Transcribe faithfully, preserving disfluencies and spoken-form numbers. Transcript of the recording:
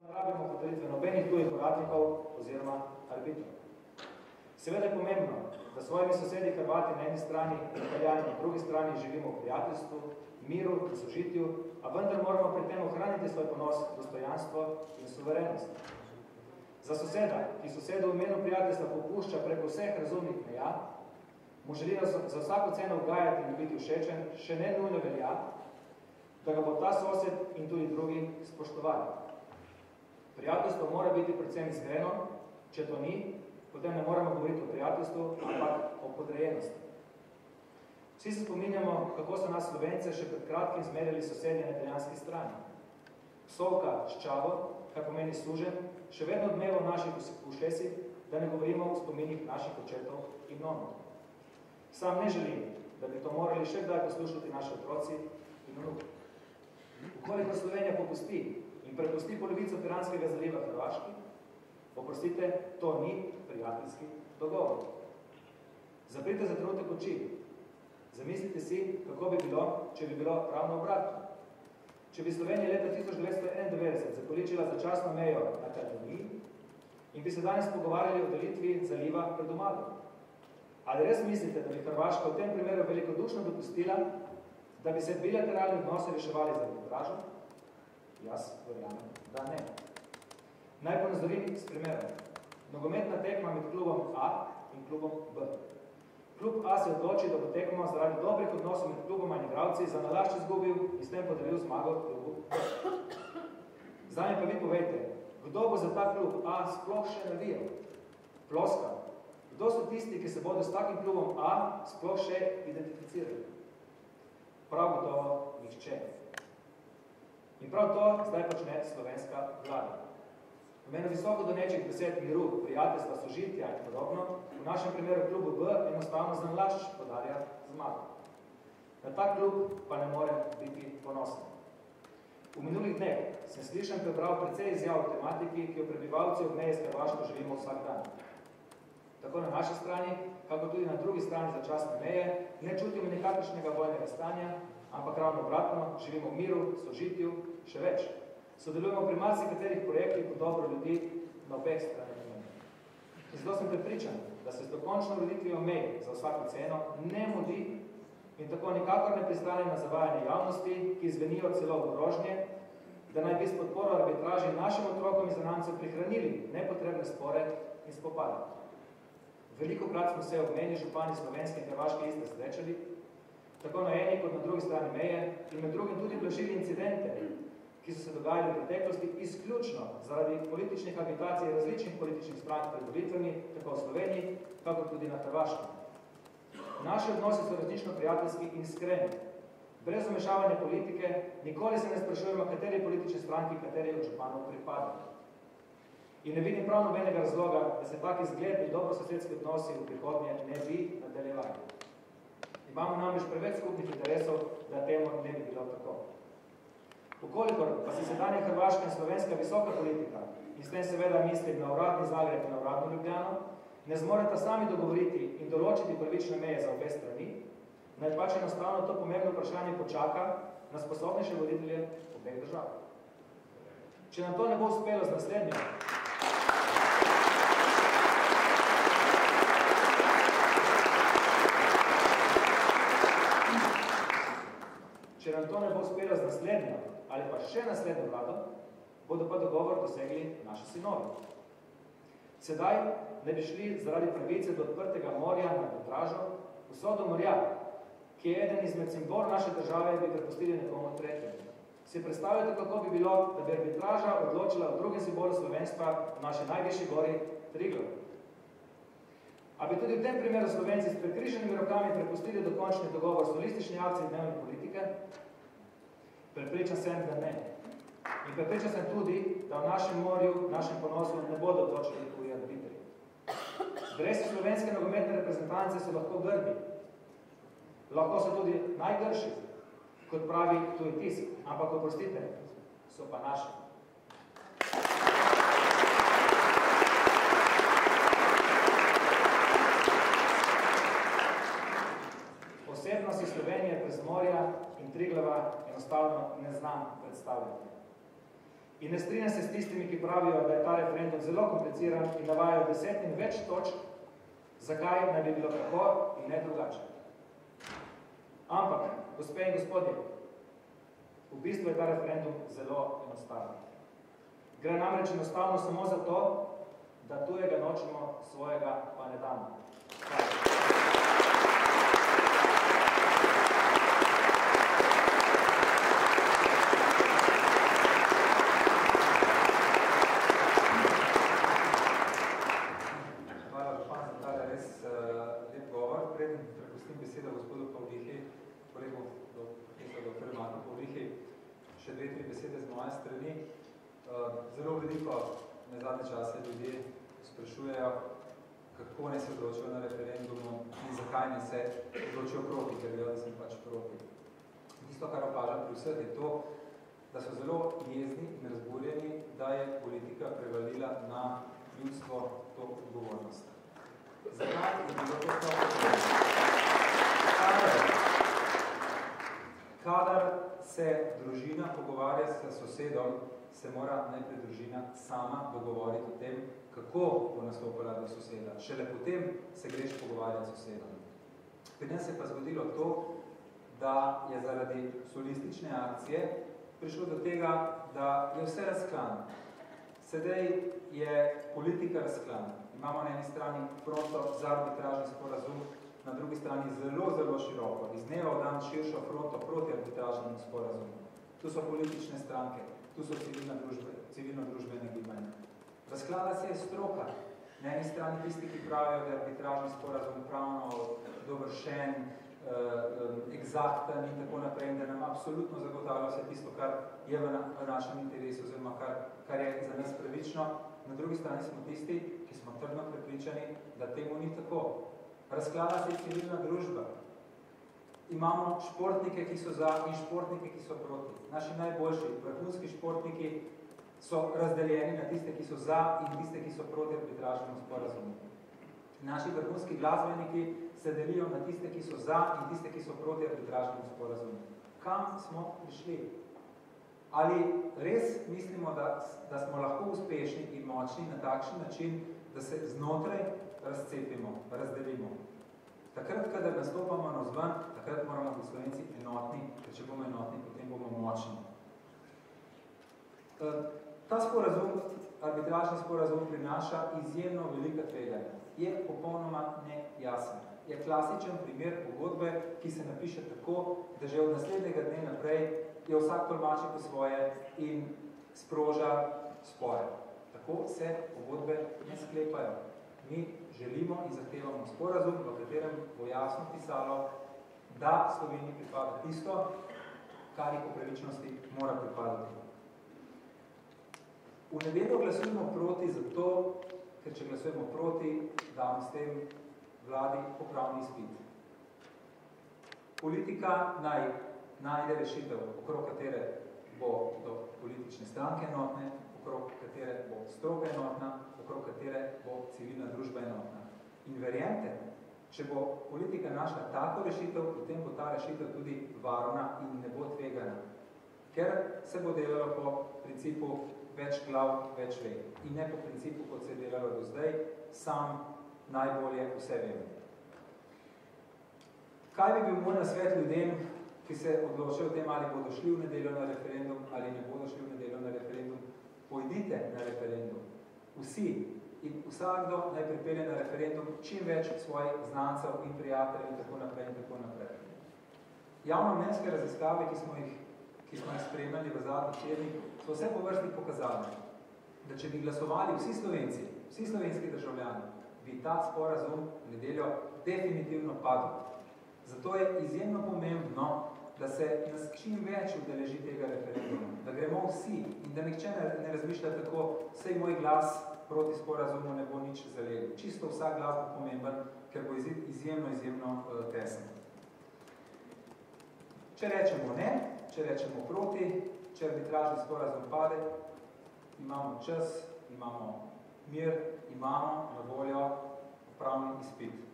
Ne rabimo podelitve nobenih tujih uradnikov oziroma arbitrov. Seveda je pomembno, da svojimi sosedi Hrvati na eni strani in Italijani na drugi strani živimo v prijateljstvu, miru in sožitju, a vendar moramo pri tem ohraniti svoj ponos, dostojanstvo in suverenost. Za soseda, ki sosedu v imenu prijateljstva popušča preko vseh razumnih meja, mu želijo za vsako ceno ugajati in biti všečen, še ne nujno velja, da ga bo ta sosed in tudi drugi spoštovali. Prijateljstvo mora biti predvsem iskreno, če to ni, potem ne moramo govoriti o prijateljstvu, ampak o podrejenosti. Vsi se spominjamo, kako so nas Slovence še pred kratkim zmerjali sosedje na italijanski strani. Psovka s čavo, kar pomeni služen, še vedno odmeva v naših ušesih, da ne govorimo o spominih naših očetov in nonov. Sam ne želim, da bi to morali še kdaj poslušati naši otroci in vnuki. Ukoliko Slovenija popusti in prepusti polovico Piranskega zaliva Hrvaški, oprostite, to ni prijateljski dogovor. Zaprite za trenutek oči. Zamislite si, kako bi bilo, če bi bilo ravno obratno. Če bi Slovenija leta tisoč devetsto enaindevetdeset zakoličila začasno mejo na Kataloniji in bi se danes pogovarjali o delitvi zaliva pred Umago. Ali res mislite, da bi Hrvaška v tem primeru velikodušno dopustila, da bi se bilateralni odnosi reševali za arbitražo? Jaz verjamem, da ne. Naj ponazorim s primerom. Nogometna tekma med klubom A in klubom B. Klub A se odloči, da bo tekmo zaradi dobrih odnosov med kluboma in igralci za nalašč izgubil in s tem podelil zmago klubu B. Zdaj pa vi povejte, kdo bo za ta klub A sploh še navijal? Ploskal. Kdo so tisti, ki se bodo s takim klubom A sploh še identificirali? Prav gotovo nihče. In prav to zdaj počne slovenska vlada. V menu visoko donečih besed miru, prijateljstva, sožitja in podobno, v našem primeru klubu B enostavno za nalašč podarja zmago. Na ta klub pa ne more biti ponosen. V minulih dneh sem slišan prebral precej izjav v tematiki, ki jo prebivalci ob meji s Hrvaško živimo vsak dan. Tako na naši strani, kako tudi na drugi strani začasne meje, ne čutimo nikakršnega vojnega stanja, ampak ravno obratno, živimo v miru, sožitju, še več. Sodelujemo pri marsikaterih projektih v dobro ljudi na obeh straneh meje. In zato sem prepričan, da se s dokončno ureditvijo mej za vsako ceno ne mudi in tako nikakor ne pristane na zavajanje javnosti, ki zvenijo celo v grožnje, da naj bi s podporo arbitraži našim otrokom in zanamcem prihranili nepotrebne spore in spopade. Veliko krat smo se ob meni župani slovenske in hrvaške iste srečali, tako na eni kot na drugi strani meje in med drugim tudi blažili incidente, ki so se dogajali v preteklosti izključno zaradi političnih agitacij različnih političnih strank pred volitvami, tako v Sloveniji, kako tudi na Hrvaškem. Naši odnosi so resnično prijateljski in iskreni. Brez vmešavanja politike nikoli se ne sprašujemo, kateri politični stranki, kateri od županov pripada. In ne vidim prav nobenega razloga, da se taki zgledni dobrososedski odnosi v prihodnje ne bi nadaljevali. Imamo namreč preveč skupnih interesov, da temu ne bi bilo tako. Ukolikor pa se sedanja hrvaška in slovenska visoka politika, in s tem seveda mislim na uradni Zagreb in na uradno Ljubljano, ne zmoreta sami dogovoriti in določiti pravične meje za obe strani, naj pač enostavno to pomembno vprašanje počaka na sposobnejše voditelje obeh držav. Če nam to ne bo uspelo z naslednjim, Če nam to ne bo uspelo z naslednjo ali pa še naslednjo vlado, bodo pa dogovor dosegli naši sinovi. Sedaj ne bi šli zaradi pravice do odprtega morja na arbitražo vso do morja, ki je eden izmed simbol naše države, bi prepustili nekomu tretjemu. Si predstavljate, kako bi bilo, da bi arbitraža odločila o drugem simbolu slovenstva v naši najvišji gori Triglav. A bi tudi v tem primeru Slovenci s prekriženimi rokami prepustili dokončni dogovor solistični akciji dnevne politike? Prepričan sem, da ne. In prepričan sem tudi, da v našem morju, v našem ponosu ne bodo odločili tuji arbitri. Dresi slovenske nogometne reprezentance so lahko grdi. Lahko so tudi najgrši, kot pravi tuji tisk, ampak oprostite, so pa naši. Posebnosti Slovenije brez morja in Triglava enostavno ne znam predstavljati. In ne strinjam se s tistimi, ki pravijo, da je ta referendum zelo kompliciran in navajajo deset in več točk, zakaj naj bi bilo tako in ne drugače. Ampak, gospe in gospodje, v bistvu je ta referendum zelo enostaven. Gre namreč enostavno samo za to, da tujega nočemo, svojega pa ne damo. Hvala, župan, za tale res lep govor. Preden prepustim besedo gospodu Pavlihi, kolegu doktor Marku Pavlihi, še dve, tri besede z moje strani. Zelo veliko na zadnje čase ljudje sprašujejo, kako ne se odločijo na referendumu in zakaj ne se odločijo proti, ker vejo, da sem pač proti. Tisto, kar opažam pri vseh, je to, da so zelo jezni in razburjeni, da je politika prevalila na ljudstvo to odgovornost. Zakaj je bilo to odgovornost? Kadar se družina pogovarja s sosedom, se mora najprej družina sama dogovoriti o tem, kako bo nastopila do soseda. Šele potem se greš pogovarjati s sosedom. Pri nas se pa zgodilo to, da je zaradi solistične akcije prišlo do tega, da je vse razklano. Sedaj je politika razklana. Imamo na eni strani fronto za arbitražni sporazum, na drugi strani zelo, zelo široko, iz dneva v dan širšo fronto proti arbitražnemu sporazumu. Tu so politične stranke, tu so civilno-družbene gibanja. Razklada se je stroka. Na eni strani tisti, ki pravijo, da je arbitražni sporazum pravno dovršen, egzakten in tako naprej, da nam absolutno zagotavlja vse tisto, kar je v našem interesu, oziroma kar, kar je za nas pravično. Na drugi strani smo tisti, ki smo trdno prepričani, da temu ni tako. Razklada se je civilna družba. Imamo športnike, ki so za, in športnike, ki so proti. Naši najboljši vrhunski športniki so razdeljeni na tiste, ki so za, in tiste, ki so proti arbitražnemu sporazumu. Naši vrhunski glasbeniki se delijo na tiste, ki so za, in tiste, ki so proti arbitražnemu sporazumu. Kam smo prišli? Ali res mislimo, da, da smo lahko uspešni in močni na takšen način, da se znotraj razcepimo, razdelimo? Takrat, kadar nastopamo navzven, takrat moramo biti Slovenci enotni, ker če bomo enotni, potem bomo močni. Ta sporazum, arbitražni sporazum, prinaša izjemno velika tveganja. Je popolnoma nejasen. Je klasičen primer pogodbe, ki se napiše tako, da že od naslednjega dne naprej je vsak tolmači po svoje in sproža spore. Tako se pogodbe ne sklepajo. Mi želimo in zahtevamo sporazum, v katerem bo jasno pisalo, da Sloveniji pripada tisto, kar jih po pravičnosti mora pripadati. V nedeljo glasujemo proti zato, ker če glasujemo proti, damo s tem vladi popravni izpit. Politika naj najde rešitev, okrog katere bo do politične stranke enotne, okrog katere bo stroka enotna, okrog katere bo civilna družba enotna. In verjemite, če bo politika našla tako rešitev, potem bo ta rešitev tudi varna in ne bo tvegana. Ker se bo delalo po principu več glav, več ve. In ne po principu, kot se je delalo do zdaj, sam najbolje vse vem. Kaj bi bil moj nasvet ljudem, ki se odločajo o tem, ali bodo šli v nedeljo na referendum, ali ne bodo šli v nedeljo na referendum? Pojdite na referendum. Vsi in vsakdo naj pripelje na referendum čim več svojih znancev in prijateljev in tako naprej in tako naprej. Javnomnenjske raziskave, ki smo jih, ki smo jih spremljali v zadnjih tednih, so vse po vrsti pokazali, da če bi glasovali vsi Slovenci, vsi slovenski državljani, bi ta sporazum v nedeljo definitivno padel. Zato je izjemno pomembno, da se nas čim več udeleži tega referenduma, da gremo vsi in da nihče ne, ne razmišlja tako, sej moj glas proti sporazumu ne bo nič zalegel. Čisto vsak glas bo pomemben, ker bo izjemno, izjemno uh, tesen. Če rečemo ne, če rečemo proti, če arbitražni sporazum pade, imamo čas, imamo mir, imamo na voljo popravni izpit.